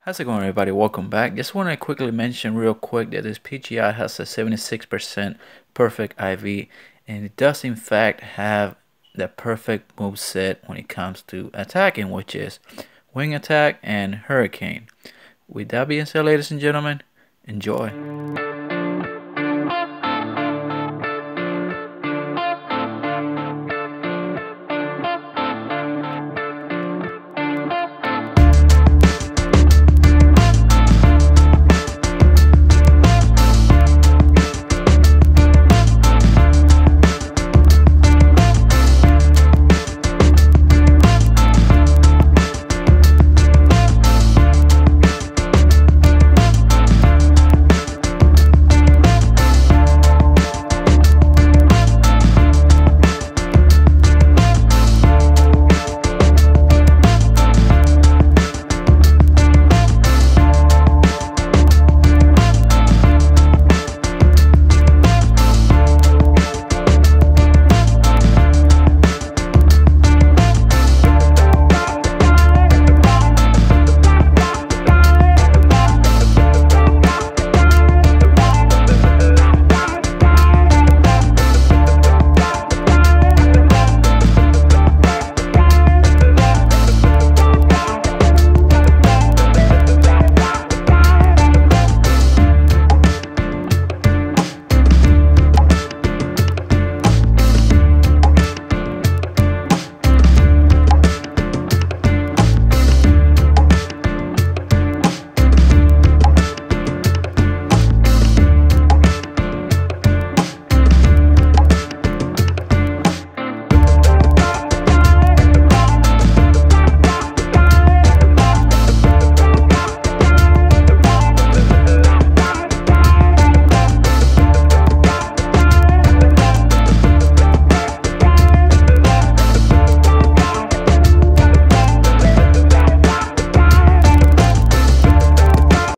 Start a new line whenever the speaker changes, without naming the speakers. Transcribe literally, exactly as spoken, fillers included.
How's it going, everybody? Welcome back. Just want to quickly mention real quick that this Pidgeot has a seventy-six percent perfect I V, and it does in fact have the perfect move set when it comes to attacking, which is Wing Attack and Hurricane. With that being said, ladies and gentlemen, enjoy.